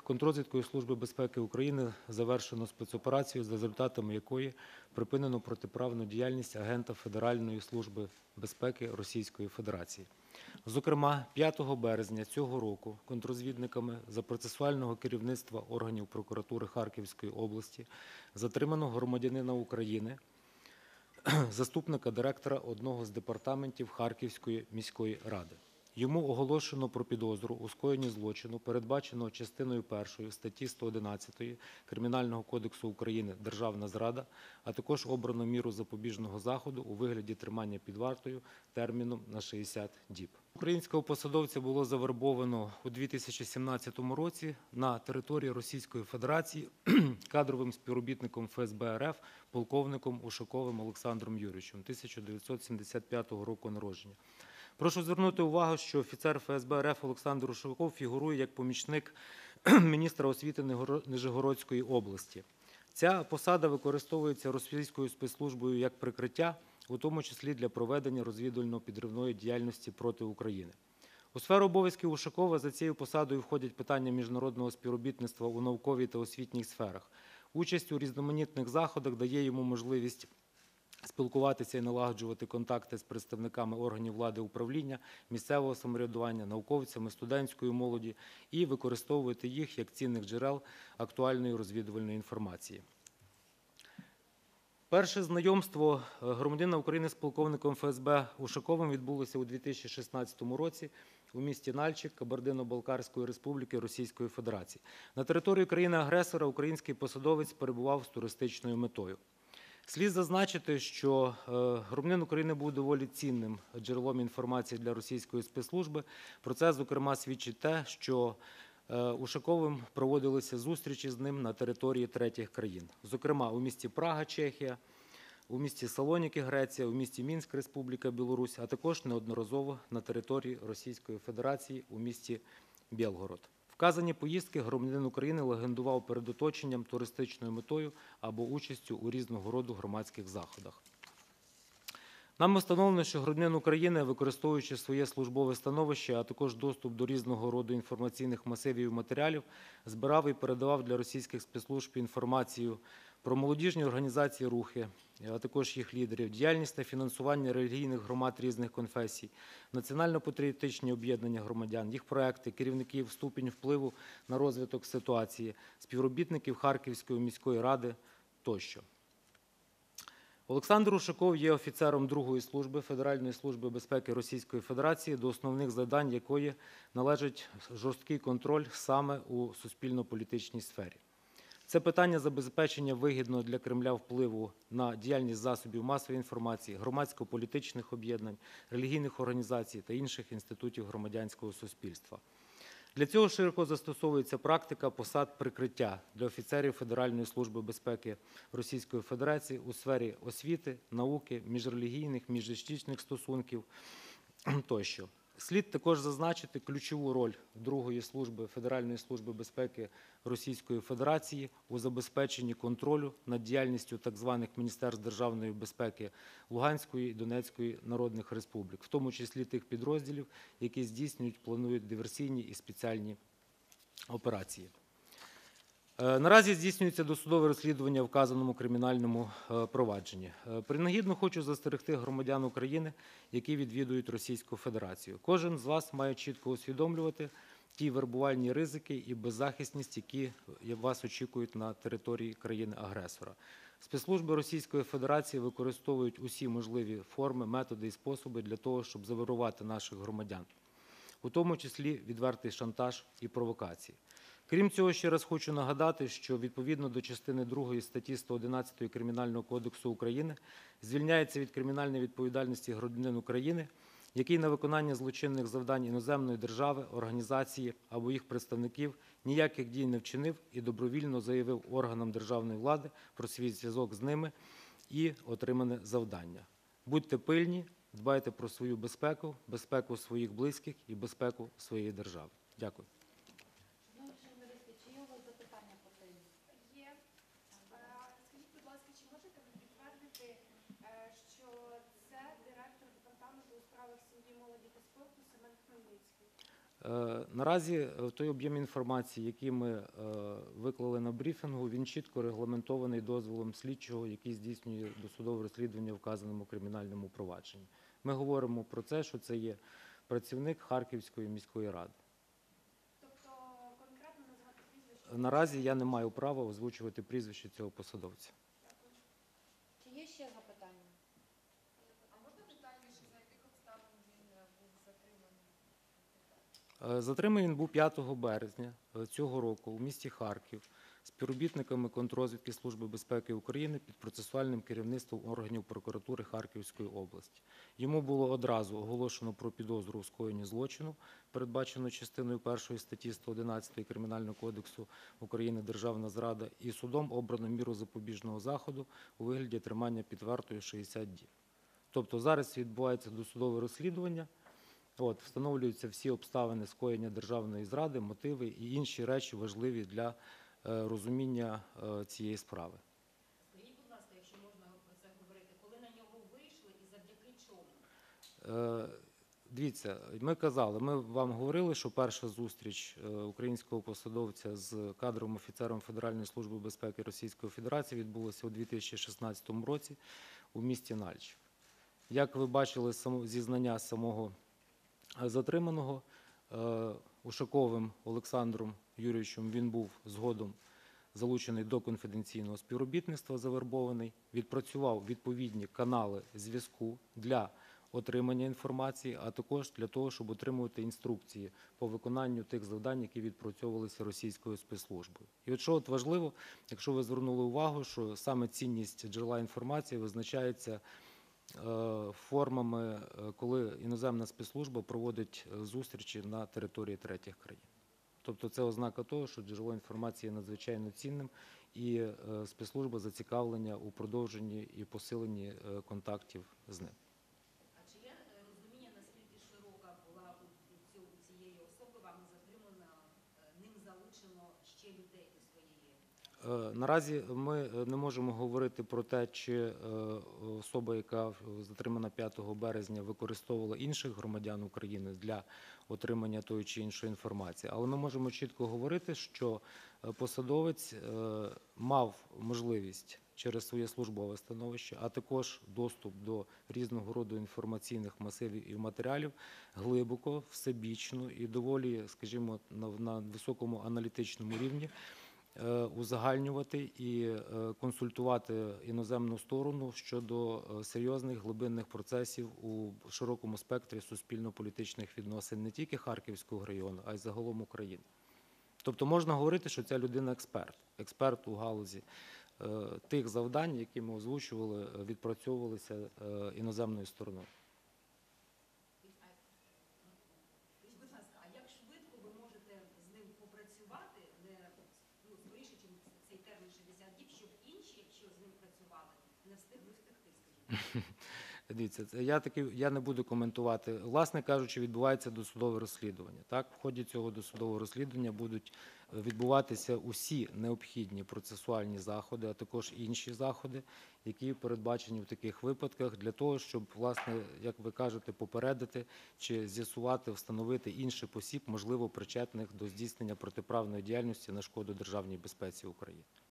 контррозвідкою Служби безпеки України завершено спецоперацію, за результатами якої припинено протиправну діяльність агента Федеральної служби безпеки Російської Федерації. Зокрема, 5 березня цього року контррозвідниками за процесуального керівництва органів прокуратури Харківської області затримано громадянина України, заступника директора одного з департаментів Харківської міської ради. Йому оголошено про підозру у скоєнні злочину, передбаченого частиною 1 статті 111 Кримінального кодексу України «Державна зрада», а також обрано міру запобіжного заходу у вигляді тримання під вартою терміном на 60 діб. Українського посадовця було завербовано у 2017 році на території Російської Федерації кадровим співробітником ФСБ РФ полковником Ушаковим Олександром Юрійовичем, 1975 року народження. Прошу звернути увагу, що офіцер ФСБ РФ Олександр Ушаков фігурує як помічник міністра освіти Нижегородської області. Ця посада використовується російською спецслужбою як прикриття, у тому числі для проведення розвідувально-підривної діяльності проти України. У сферу обов'язків Ушакова за цією посадою входять питання міжнародного співробітництва у науковій та освітній сферах. Участь у різноманітних заходах дає йому можливість спілкуватися і налагоджувати контакти з представниками органів влади управління, місцевого самоврядування, науковцями, студентської молоді і використовувати їх як цінних джерел актуальної розвідувальної інформації. Перше знайомство громадянина України з полковником ФСБ Ушаковим відбулося у 2016 році у місті Нальчик Кабардино-Балкарської Республіки Російської Федерації. На території країни-агресора український посадовець перебував з туристичною метою. Слід зазначити, що громадянин України був доволі цінним джерелом інформації для російської спецслужби. Про це, зокрема, свідчить те, що Ушаковим проводилися зустрічі з ним на території третіх країн. Зокрема, у місті Прага, Чехія, у місті Салоніки, Греція, у місті Мінськ, Республіка Білорусь, а також неодноразово на території Російської Федерації у місті Білгород. Вказані поїздки громадянин України легендував перед оточенням туристичною метою або участю у різного роду громадських заходах. Нам встановлено, що громадянин України, використовуючи своє службове становище, а також доступ до різного роду інформаційних масивів і матеріалів, збирав і передавав для російських спецслужб інформацію про молодіжні організації рухи, а також їх лідерів, діяльність та фінансування релігійних громад різних конфесій, національно-патріотичні об'єднання громадян, їх проекти, керівників, ступінь впливу на розвиток ситуації, співробітників Харківської міської ради тощо. Олександр Ушаков є офіцером 2-ї служби Федеральної служби безпеки Російської Федерації, до основних завдань якої належить жорсткий контроль саме у суспільно-політичній сфері. Це питання забезпечення вигідного для Кремля впливу на діяльність засобів масової інформації, громадсько-політичних об'єднань, релігійних організацій та інших інститутів громадянського суспільства. Для цього широко застосовується практика посад прикриття для офіцерів Федеральної служби безпеки Російської Федерації у сфері освіти, науки, міжрелігійних, міжетнічних стосунків тощо. Слід також зазначити ключову роль 2-ї служби Федеральної служби безпеки Російської Федерації у забезпеченні контролю над діяльністю так званих Міністерств державної безпеки Луганської і Донецької народних республік, в тому числі тих підрозділів, які здійснюють, планують диверсійні і спеціальні операції. Наразі здійснюється досудове розслідування в вказаному кримінальному провадженні. Принагідно хочу застерегти громадян України, які відвідують Російську Федерацію. Кожен з вас має чітко усвідомлювати ті вербувальні ризики і беззахисність, які вас очікують на території країни-агресора. Спецслужби Російської Федерації використовують усі можливі форми, методи і способи для того, щоб завербувати наших громадян, у тому числі відвертий шантаж і провокації. Крім цього, ще раз хочу нагадати, що відповідно до частини 2 статті 111 Кримінального кодексу України звільняється від кримінальної відповідальності громадянин України, який на виконання злочинних завдань іноземної держави, організації або їх представників ніяких дій не вчинив і добровільно заявив органам державної влади про свій зв'язок з ними і отримане завдання. Будьте пильні, дбайте про свою безпеку, безпеку своїх близьких і безпеку своєї держави. Дякую. Скажіть, будь ласка, чи можете ви підтвердити, що це директор департаменту у справах сім'ї, молоді та спорту Семен Хмельницький? Наразі той об'єм інформації, який ми виклали на брифінгу, він чітко регламентований дозволом слідчого, який здійснює досудове розслідування в вказаному кримінальному провадженні. Ми говоримо про це, що це є працівник Харківської міської ради. Тобто конкретно назвати прізвище? Наразі я не маю права озвучувати прізвище цього посадовця. Дякую. Чи є ще запитання? А можна детальніше, за яких обставин він був затриманий? Затриманий він був 5 березня цього року у місті Харків співробітниками контррозвідки Служби безпеки України під процесуальним керівництвом органів прокуратури Харківської області. Йому було одразу оголошено про підозру у скоєнні злочину, передбачено частиною 1 статті 111 Кримінального кодексу України «Державна зрада», і судом обрано міру запобіжного заходу у вигляді тримання під вартою 60 діб. Тобто зараз відбувається досудове розслідування. Встановлюються всі обставини скоєння державної зради, мотиви і інші речі важливі для розуміння цієї справи. Скажіть, будь ласка, якщо можна про це говорити, коли на нього вийшли і завдяки чому? Дивіться, ми вам говорили, що перша зустріч українського посадовця з кадровим офіцером Федеральної служби безпеки Російської Федерації відбулася у 2016 році у місті Нальчик. Як ви бачили зізнання самого затриманого, Ушаковим Олександром Юрійовичем, він був згодом залучений до конфіденційного співробітництва, завербований, відпрацював відповідні канали зв'язку для отримання інформації, а також для того, щоб отримувати інструкції по виконанню тих завдань, які відпрацьовувалися російською спецслужбою. І от що важливо, якщо ви звернули увагу, що саме цінність джерела інформації визначається формами, коли іноземна спецслужба проводить зустрічі на території третіх країн. Тобто це ознака того, що джерело інформації є надзвичайно цінним і спецслужба зацікавлена у продовженні і посиленні контактів з ним. А чи є розуміння, наскільки широка була у цієї особи, вами затримана, ним залучено ще людей до своєї? Наразі ми не можемо говорити про те, чи особа, яка затримана 5 березня, використовувала інших громадян України для отримання тої чи іншої інформації. Але ми можемо чітко говорити, що посадовець мав можливість через своє службове становище, а також доступ до різного роду інформаційних масивів і матеріалів глибоко, всебічно і доволі, скажімо, на високому аналітичному рівні узагальнювати і консультувати іноземну сторону щодо серйозних глибинних процесів у широкому спектрі суспільно-політичних відносин не тільки Харківського району, а й загалом України. Тобто можна говорити, що ця людина експерт у галузі тих завдань, які ми озвучували, відпрацьовувалися іноземною стороною. Скажіть, будь ласка, а як швидко ви можете з ним попрацювати, скоріше, ніж цей термін 60 діб, щоб інші, якщо з ним працювали, не встигли втекти, скажіть? Дивіться, я не буду коментувати. Власне кажучи, відбувається досудове розслідування. Так, в ході цього досудового розслідування будуть відбуватися усі необхідні процесуальні заходи, а також інші заходи, які передбачені в таких випадках для того, щоб, власне, як ви кажете, попередити чи з'ясувати, встановити інших осіб, можливо, причетних до здійснення протиправної діяльності на шкоду державній безпеці України.